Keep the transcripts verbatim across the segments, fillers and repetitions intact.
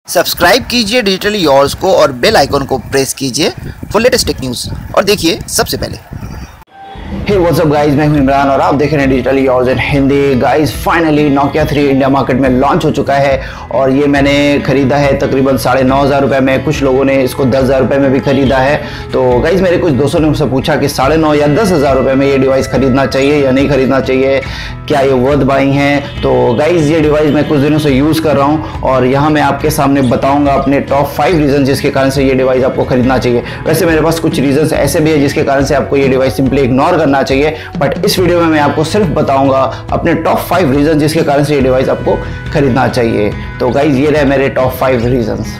Subscribe कीजिए digital yours को और बेल आइकन को प्रेस कीजिए फॉर लेटेस्ट टेक न्यूज़ और देखिए सबसे पहले। हे व्हाट्स अप गाइस, मैं हूं इमरान और आप देख रहे हैं digital yours in Hindi. Guys finally Nokia three India market में लॉन्च हो चुका है और ये मैंने खरीदा है तकरीबन साढ़े नौ हज़ार रुपये में। कुछ लोगों ने इसको दस हज़ार रुपये में भी खरीदा है। तो गाइस मेरे कुछ दोस्तों ने मुझसे पूछा कि साढ़े नौ या दस हज़ार रुपये में ये डिवाइस खरीदना चाहिए या नहीं खरीदना चाहिए, क्या ये वर्थ बाइंग है। तो गाइस ये डिवाइस मैं कुछ दिनों से यूज़ कर रहा हूँ और यहाँ मैं आपके सामने बताऊँगा अपने टॉप फाइव रीज़न जिसके कारण से ये डिवाइस आपको खरीदना चाहिए। वैसे मेरे पास कुछ रीजन्स ऐसे भी है जिसके कारण से आपको ये डिवाइस सिंपली इग्नोर करना चाहिए, बट इस वीडियो में मैं आपको सिर्फ बताऊंगा अपने टॉप फाइव रीजन जिसके कारण से ये डिवाइस आपको खरीदना चाहिए। तो गाइज ये रहे मेरे टॉप फाइव रीजंस।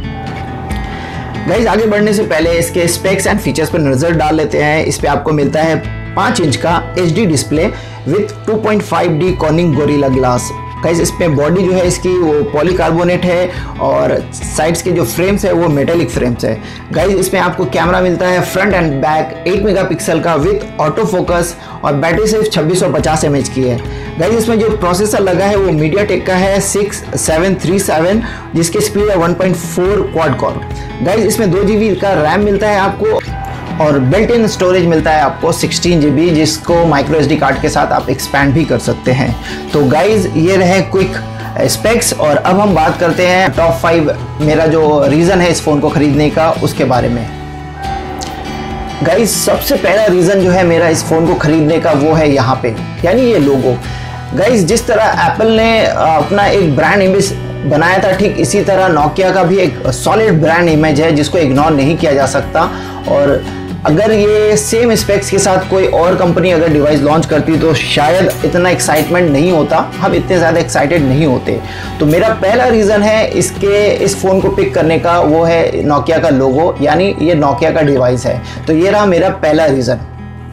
गाइज आगे बढ़ने से पहले इसके स्पेक्स एंड फीचर्स पर नजर डाल लेते हैं। इस पे आपको मिलता है पाँच इंच का H D display with two point five D Corning Gorilla glass. Guys इसमें बॉडी जो है इसकी वो पॉलीकार्बोनेट है और साइड्स के जो फ्रेम्स है वो मेटेलिक फ्रेम्स है। गाइस इसमें आपको कैमरा मिलता है front and back eight megapixel का विथ ऑटो फोकस और बैटरी सिर्फ छब्बीस सौ पचास एम एच की है। गाइस इसमें जो प्रोसेसर लगा है वो मीडियाटेक का है सिक्स सेवन थ्री सेवन जिसकी स्पीड है one point four quad core. Guys इसमें दो जी बी का रैम मिलता है आपको और बिल्ट इन स्टोरेज मिलता है आपको सिक्सटीन जी बी जिसको माइक्रो एस डी कार्ड के साथ आप एक्सपैंड भी कर सकते हैं। तो गाइज ये रहे क्विक स्पेक्स और अब हम बात करते हैं टॉप फाइव मेरा जो रीज़न है इस फ़ोन को ख़रीदने का उसके बारे में। गाइज सबसे पहला रीज़न जो है मेरा इस फ़ोन को ख़रीदने का वो है यहाँ पे, यानी ये लोगो। गाइज जिस तरह एप्पल ने अपना एक ब्रांड इमेज बनाया था ठीक इसी तरह नोकिया का भी एक सॉलिड ब्रांड इमेज है जिसको इग्नोर नहीं किया जा सकता। और अगर ये सेम स्पेक्स के साथ कोई और कंपनी अगर डिवाइस लॉन्च करती तो शायद इतना एक्साइटमेंट नहीं होता, हम इतने ज़्यादा एक्साइटेड नहीं होते। तो मेरा पहला रीज़न है इसके इस फ़ोन को पिक करने का वो है नोकिया का लोगो, यानी ये नोकिया का डिवाइस है। तो ये रहा मेरा पहला रीज़न।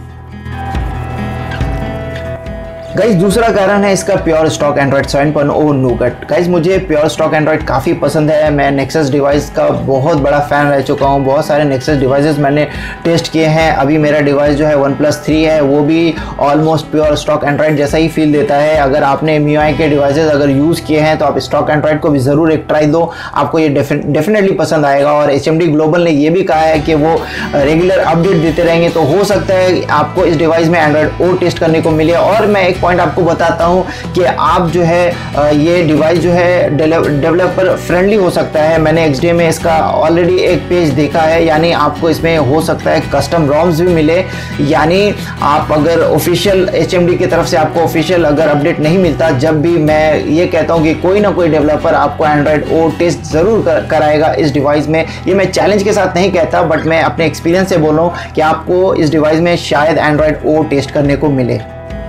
गाइज दूसरा कारण है इसका pure stock Android seven point O Nougat. Guys मुझे प्योर स्टॉक एंड्रॉइड काफ़ी पसंद है। मैं नेक्सस डिवाइस का बहुत बड़ा फ़ैन रह चुका हूँ। बहुत सारे नेक्सस डिवाइसेस मैंने टेस्ट किए हैं। अभी मेरा डिवाइस जो है वन प्लस थ्री है वो भी ऑलमोस्ट प्योर स्टॉक एंड्रॉइड जैसा ही फील देता है। अगर आपने एम यू आई के डिवाइसेस अगर यूज़ किए हैं तो आप स्टॉक एंड्रॉइड को भी ज़रूर एक ट्राई दो, आपको ये डेफिनेटली पसंद आएगा। और एच एम डी ग्लोबल ने ये भी कहा है कि वो रेगुलर अपडेट देते रहेंगे, तो हो सकता है आपको इस डिवाइस में एंड्रॉइड ओ टेस्ट करने को मिले। और मैं एक पॉइंट आपको बताता हूं कि आप जो है ये डिवाइस जो है डेवलपर फ्रेंडली हो सकता है। मैंने एक्स डी में इसका ऑलरेडी एक पेज देखा है, यानी आपको इसमें हो सकता है कस्टम रॉम्स भी मिले। यानी आप अगर ऑफिशियल एच एम डी की तरफ से आपको ऑफिशियल अगर अपडेट नहीं मिलता, जब भी मैं ये कहता हूं कि कोई ना कोई डेवलपर आपको एंड्रॉइड ओ टेस्ट ज़रूर कर, कराएगा इस डिवाइस में। ये मैं चैलेंज के साथ नहीं कहता, बट मैं अपने एक्सपीरियंस से बोल रहा हूँ कि आपको इस डिवाइस में शायद एंड्रॉइड ओ टेस्ट करने को मिले।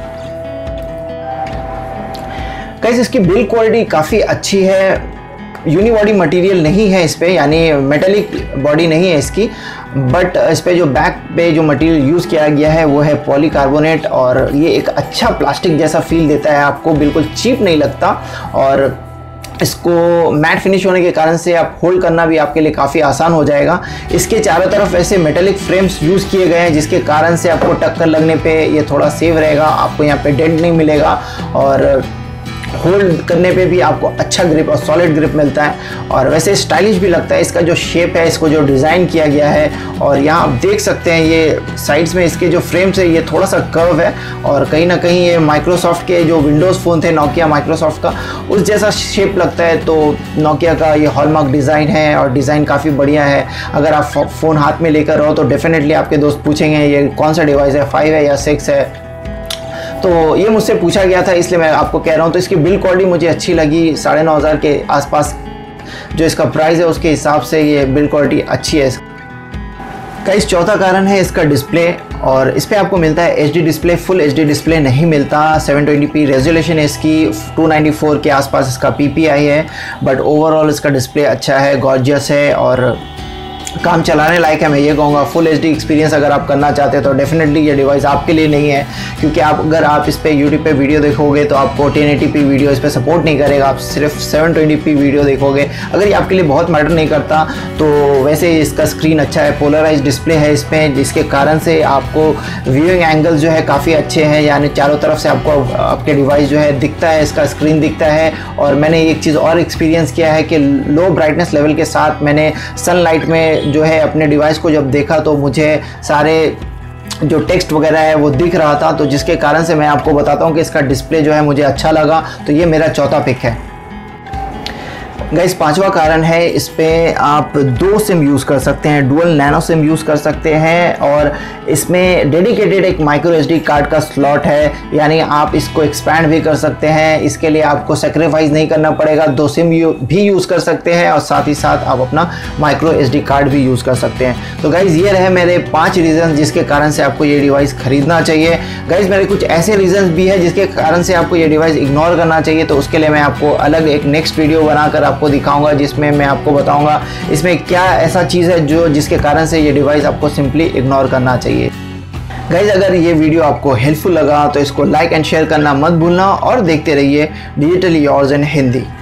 गाइस इसकी बिल्ड क्वालिटी काफ़ी अच्छी है। यूनिबॉडी मटेरियल नहीं है इस पे, यानी मेटेलिक बॉडी नहीं है इसकी, बट इस पे जो बैक पे जो मटेरियल यूज़ किया गया है वो है पॉलीकार्बोनेट और ये एक अच्छा प्लास्टिक जैसा फील देता है आपको, बिल्कुल चीप नहीं लगता। और इसको मैट फिनिश होने के कारण से आप होल्ड करना भी आपके लिए काफ़ी आसान हो जाएगा। इसके चारों तरफ ऐसे मेटेलिक फ्रेम्स यूज़ किए गए हैं जिसके कारण से आपको टक्कर लगने पे ये थोड़ा सेफ रहेगा, आपको यहाँ पे डेंट नहीं मिलेगा और होल्ड करने पे भी आपको अच्छा ग्रिप और सॉलिड ग्रिप मिलता है। और वैसे स्टाइलिश भी लगता है इसका जो शेप है, इसको जो डिज़ाइन किया गया है। और यहाँ आप देख सकते हैं ये साइड्स में इसके जो फ्रेम्स है ये थोड़ा सा कर्व है और कहीं ना कहीं ये माइक्रोसॉफ्ट के जो विंडोज़ फ़ोन थे नोकिया माइक्रोसॉफ्ट का उस जैसा शेप लगता है। तो नोकिया का ये हॉलमार्क डिज़ाइन है और डिज़ाइन काफ़ी बढ़िया है। अगर आप फ़ोन हाथ में लेकर रहो तो डेफिनेटली आपके दोस्त पूछेंगे ये कौन सा डिवाइस है, फाइव है या सिक्स है। तो ये मुझसे पूछा गया था इसलिए मैं आपको कह रहा हूँ। तो इसकी बिल्ड क्वालिटी मुझे अच्छी लगी, साढ़े नौ हज़ार के आसपास जो इसका प्राइस है उसके हिसाब से ये बिल्ड क्वालिटी अच्छी है। गाइस चौथा कारण है इसका डिस्प्ले और इस पर आपको मिलता है H D display. Full H D display नहीं मिलता। सेवन ट्वेंटी पी रेजोल्यूशन है इसकी, टू नाइन्टी फोर के आसपास इसका पी पी आई है, बट ओवरऑल इसका डिस्प्ले अच्छा है, गॉर्जियस है और काम चलाने लायक है, मैं ये कहूँगा। फुल एच डी एक्सपीरियंस अगर आप करना चाहते हैं तो डेफिनेटली ये डिवाइस आपके लिए नहीं है, क्योंकि आप अगर आप इस पर यूट्यूब पे वीडियो देखोगे तो आपको टेन एटी पी वीडियो इस पर सपोर्ट नहीं करेगा, आप सिर्फ सेवन ट्वेंटी पी वीडियो देखोगे। अगर ये आपके लिए बहुत मैटर नहीं करता तो वैसे इसका स्क्रीन अच्छा है, पोलराइज डिस्प्ले है इसमें, जिसके कारण से आपको व्यूइंग एंगल जो है काफ़ी अच्छे हैं, यानी चारों तरफ से आपको आपके डिवाइस जो है दिखता है, इसका स्क्रीन दिखता है। और मैंने एक चीज़ और एक्सपीरियंस किया है कि लो ब्राइटनेस लेवल के साथ मैंने सनलाइट में जो है अपने डिवाइस को जब देखा तो मुझे सारे जो टेक्स्ट वगैरह है वो दिख रहा था, तो जिसके कारण से मैं आपको बताता हूँ कि इसका डिस्प्ले जो है मुझे अच्छा लगा। तो ये मेरा चौथा पिक है। गाइस पांचवा कारण है, इस पे आप दो सिम यूज़ कर सकते हैं, डुअल नैनो सिम यूज़ कर सकते हैं, और इसमें डेडिकेटेड एक माइक्रो एसडी कार्ड का स्लॉट है, यानी आप इसको एक्सपैंड भी कर सकते हैं। इसके लिए आपको सेक्रीफाइस नहीं करना पड़ेगा, दो सिम यू, भी यूज़ कर सकते हैं और साथ ही साथ आप अपना माइक्रो एसडी कार्ड भी यूज़ कर सकते हैं। तो गाइज़ ये रहे मेरे पाँच रीज़न जिसके कारण से आपको ये डिवाइस ख़रीदना चाहिए। गाइज़ मेरे कुछ ऐसे रीज़न भी है जिसके कारण से आपको ये डिवाइस इग्नोर करना चाहिए, तो उसके लिए मैं आपको अलग एक नेक्स्ट वीडियो बनाकर आपको दिखाऊंगा, जिसमें मैं आपको बताऊंगा इसमें क्या ऐसा चीज़ है जो जिसके कारण से ये डिवाइस आपको सिंपली इग्नोर करना चाहिए। गाइज अगर ये वीडियो आपको हेल्पफुल लगा तो इसको लाइक एंड शेयर करना मत भूलना, और देखते रहिए डिजिटली योर्स इन हिंदी।